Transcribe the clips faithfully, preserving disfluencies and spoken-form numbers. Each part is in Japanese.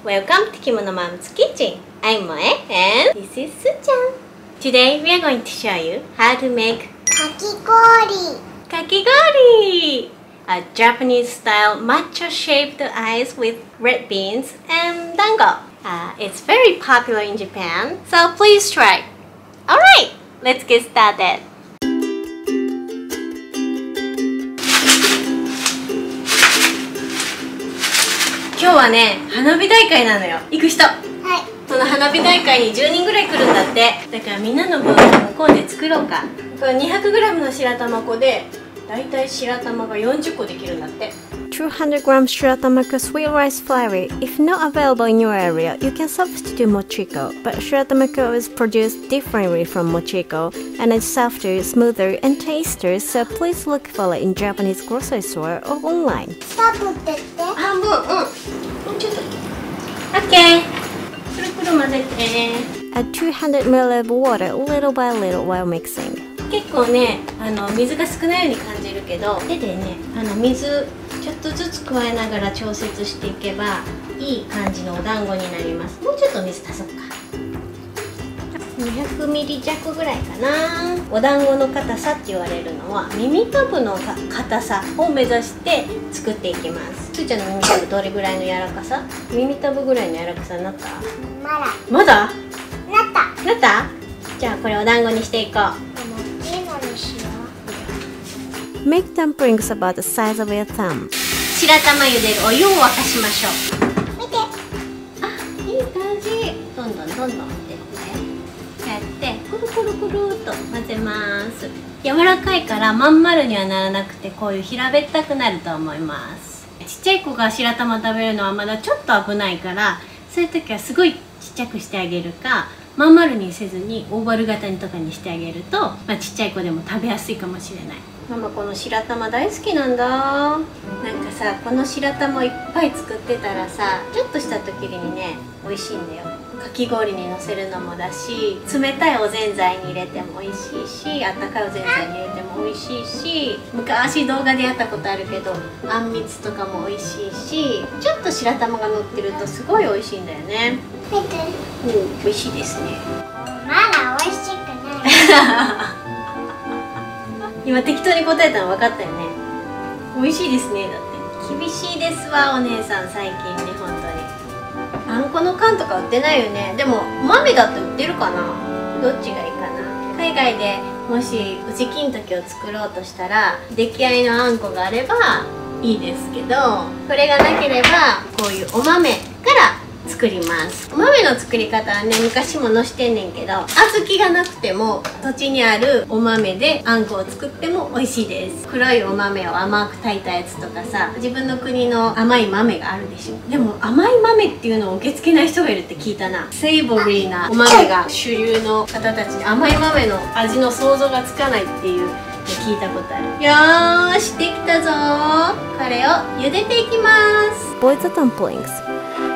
Welcome to Kimono Mom's Kitchen. I'm Moe and this is Su-chan. Today we are going to show you how to make kakigori. Kakigori, a Japanese-style matcha-shaped ice with red beans and dango. Uh, it's very popular in Japan, so please try. Alright, let's get started.今日はね、花火大会なのよ。行く人。はい。その花火大会にじゅうにんぐらい来るんだって。だからみんなの分向こうで作ろうか。これ にひゃくグラム の白玉粉で、だいたい白玉がよんじゅっこできるんだって。 two hundred grams Shiratamako sweet rice flour. If not available in your area, you can substitute mochiko, but Shiratamako is produced differently from mochiko and is softer, smoother, and tastier, so please look for it in Japanese grocery store or online. スタブってって半分、うん。もうちょっと。OK。くるくる混ぜて。 Add two hundred milliliters of water little by little while mixing. 結構ね、あの水が少ないように感じるけど、手でね、あの水ちょっとずつ加えながら調節していけばいい感じのお団子になります。もうちょっと水足そうか。にひゃくミリ弱ぐらいかな。お団子の硬さって言われるのは耳たぶの硬さを目指して作っていきます。すーちゃんの耳たぶどれぐらいの柔らかさ？耳たぶぐらいの柔らかさになった？ まだまだ？ なったなった？じゃあこれお団子にしていこう。 Make dumplings about the size of your thumb. 白玉茹でるお湯を沸かしましょう。 見て。 あ、いい感じ。どんどんどんどんってってやってくるくるくるっと混ぜます。柔らかいからまん丸にはならなくてこういう平べったくなると思います。ちっちゃい子が白玉食べるのはまだちょっと危ないから、そういう時はすごいちっちゃくしてあげるか、まん丸にせずにオーバル型にとかにしてあげると、まあ、ちっちゃい子でも食べやすいかもしれない。ママこの白玉大好きなんだ。なんかさ、この白玉をいっぱい作ってたらさ、ちょっとした時にね美味しいんだよ。かき氷にのせるのもだし、冷たいおぜんざいに入れても美味しいし、あったかいおぜんざいに入れても美味しいし、昔動画でやったことあるけどあんみつとかも美味しいし、ちょっと白玉が乗ってるとすごい美味しいんだよね。 見て。 お、美味しいですね。 まだ美味しくない。 今適当に答えたの分かったよね。美味しいですね。だって厳しいですわお姉さん、最近ね。本当にあんこの缶とか売ってないよね。でも豆だって売ってるかな。どっちがいいかな。海外でもしうち金時を作ろうとしたら出来合いのあんこがあればいいですけど、これがなければこういうお豆から作ります。お豆の作り方はね、昔も載してんねんけど、小豆がなくても土地にあるお豆であんこを作っても美味しいです。黒いお豆を甘く炊いたやつとかさ、自分の国の甘い豆があるでしょ。でも甘い豆っていうのを受け付けない人がいるって聞いたな。セイボリーなお豆が主流の方たちに甘い豆の味の想像がつかないっていう聞いたことある。よーし、できたぞー。これを茹でていきます。 Boil the dumplings.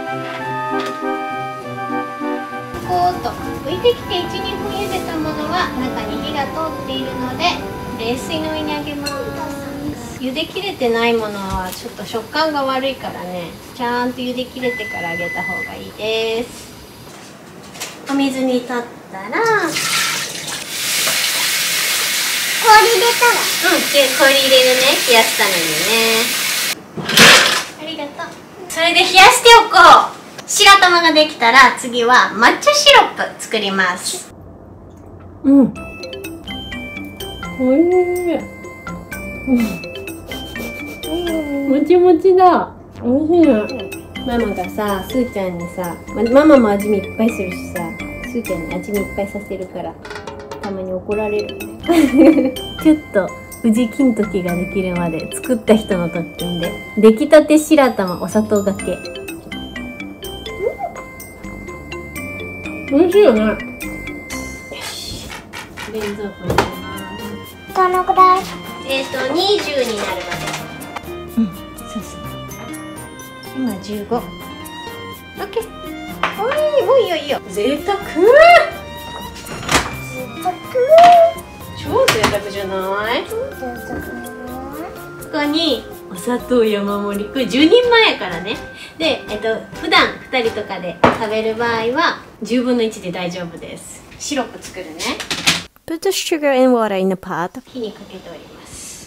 こーっと浮いてきていち、にふん茹でたものは中に火が通っているので冷水の上にあげます。茹で切れてないものはちょっと食感が悪いからね、ちゃんと茹で切れてからあげた方がいいです。お水にとったら氷入れたら、うん、で氷入れるね。冷やすためにね。ありがとう。それで冷やしておこう。白玉ができたら次は抹茶シロップ作ります。うん。おいしい。もちもちだ。おいしいな。ママがさ、すーちゃんにさ、ママも味見いっぱいするしさ、すーちゃんに味見いっぱいさせるからたまに怒られる。ちょっと宇治金時ができるまで作った人の特権で、出来たて白玉お砂糖がけ。美味しいよね。よし、冷蔵庫に入れます。 どのくらい？ えっとにじゅうになるまで。うん、そうそう。今じゅうご。オッケー。おい、もういいよいいよ。贅沢。 贅沢。 超贅沢じゃない？ 贅沢。 ここにお砂糖山盛り。これじゅうにんまえやからね。 で、えっと、普段ふたりとかで食べる場合はじゅうぶんのいちで大丈夫です。シロップ作るね。 Put the sugar and water in a pot. 火にかけております。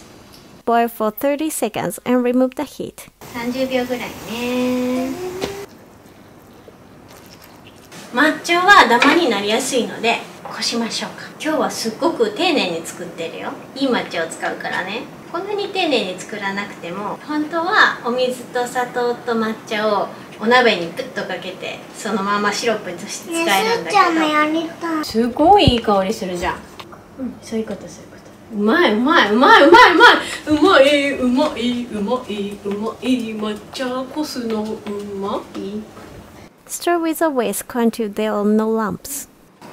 Boil for thirty seconds and remove the heat. さんじゅうびょうぐらいね。抹茶はダマになりやすいのでこしましょうか。今日はすっごく丁寧に作ってるよ。いい抹茶を使うからね。こんなに丁寧に作らなくても、本当はお水と砂糖と抹茶をお鍋にプッとかけてそのままシロップとして使えるんだけど、 ね、 すごいいい香りするじゃん。うん、そういうことそういうこと。うまいうまいうまいうまいうまいうまいうまいうまいうまい抹茶こすのうまい。 Stir with a whisk until there are no lumps.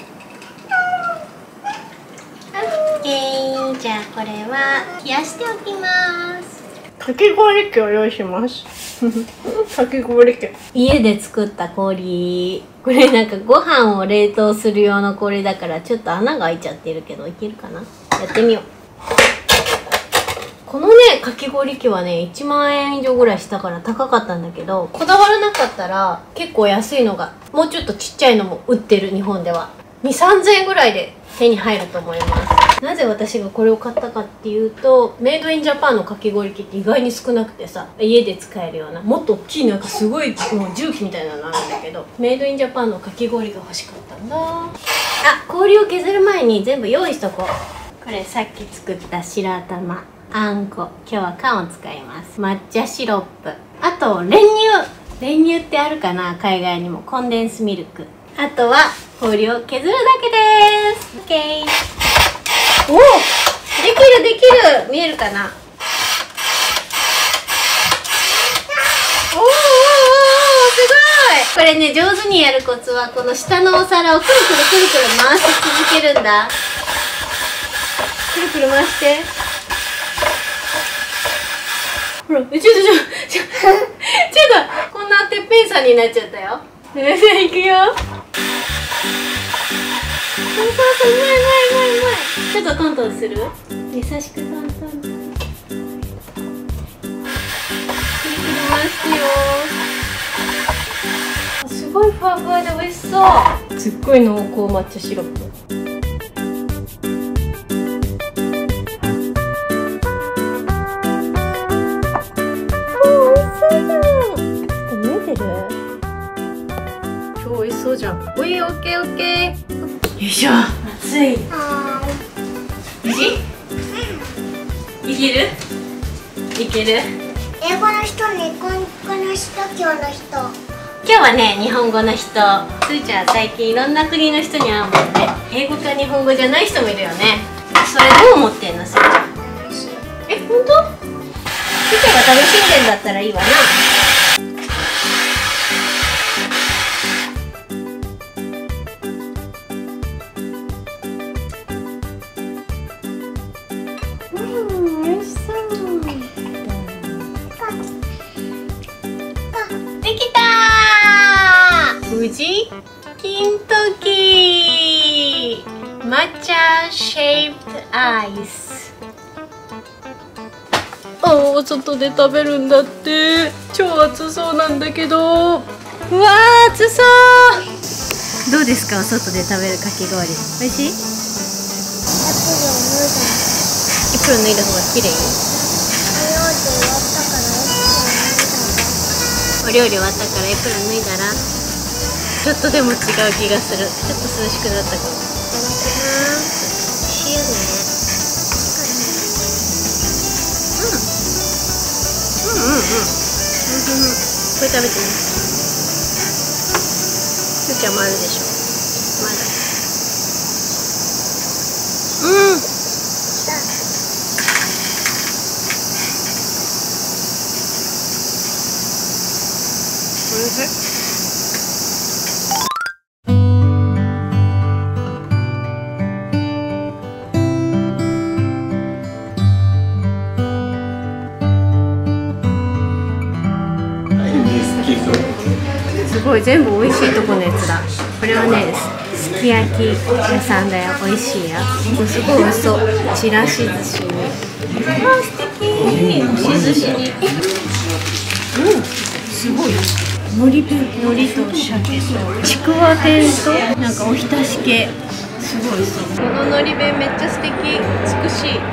オッケー。じゃあこれは冷やしておきます。 かき氷機を用意します。かき氷機。 家で作った氷。これなんかご飯を冷凍する用の氷だからちょっと穴が開いちゃってるけどいけるかな。やってみよう。このねかき氷機はねいちまんえん以上ぐらいしたから高かったんだけど、こだわらなかったら結構安いのがもうちょっとちっちゃいのも売ってる。日本ではにせんさんぜんえんぐらいで手に入ると思います。なぜ私がこれを買ったかっていうと、メイドインジャパンのかき氷機って意外に少なくてさ、家で使えるようなもっと大きいなんかすごいもう重機みたいなのあるんだけど、メイドインジャパンのかき氷が欲しかったんだ。あ、氷を削る前に全部用意しとこう。これさっき作った白玉、あんこ、今日は缶を使います。抹茶シロップ、あと練乳。練乳ってあるかな、海外にも。コンデンスミルク、あとは氷を削るだけです。オッケー。おお、できるできる。見えるかな。おーおーおーおー、すごい。これね、上手にやるコツはこの下のお皿をくるくるくるくる回し続けるんだ。くるくる回して。ほら、ちょっとちょっとちょっとちょっとこんなてっぺんさんになっちゃったよ。じゃあいくよ。そうそうそう、うまいうまいうまいうまい。ちょっとトントンする。優しくトントン。くるくる回してよ。すごいふわふわで美味しそう。すっごい濃厚抹茶シロップ。超美味しそうじゃん。おい、オッケーオッケー。よいしょ。熱い。 はおいしい？いける？いける？ 英語の人、日本語の人、今日の人。 今日はね、日本語の人。すーちゃん最近いろんな国の人に会うもんね。英語か日本語じゃない人もいるよね。それどう思ってんの、すーちゃん？ 楽しい。 え、本当？すーちゃんが楽しんでんだったらいいわな。できたー。無事金時抹茶シェイプアイス。ああ、外で食べるんだって。超暑そうなんだけど。うわー、暑そう。どうですか、お外で食べるかき氷。おいしい？エプロン脱いだ方が綺麗？お料理終わったからエプロン脱いだらちょっとでも違う気がする。ちょっと涼しくなったかも。いただきます。美味しいよね。うんうんうんうんうん。これ食べてみる。すーちゃんもあるでしょ。まだ。うん。おいしい。すごい、全部美味しいとこのやつだ。これはね、すき焼き屋さんだよ。美味しいよ。すごい美味しそう。ちらし寿司に。あ、素敵。押し寿司に。うん。 すごい。海苔弁、海苔と鮭とちくわ天となんかおひたし系、すごいそう。この海苔弁めっちゃ素敵、美しい。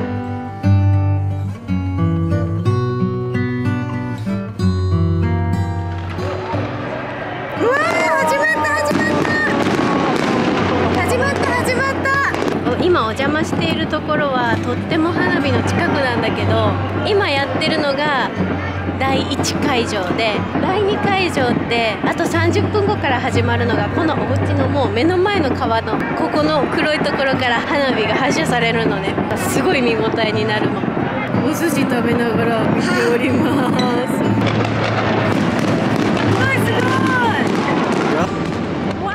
うわー、始まった始まった始まった始まった。今お邪魔しているところはとっても花火の近くなんだけど、今やってるのがだいいち会場で、だいに会場ってあとさんじゅっぷんごから始まるのが、このお家のもう目の前の川のここの黒いところから花火が発射されるのね。すごい見応えになるの。お寿司食べながら見ております。すごいすごい。わ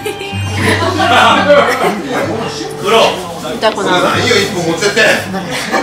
黒。 見たことない。 いいよ、一本持ってって。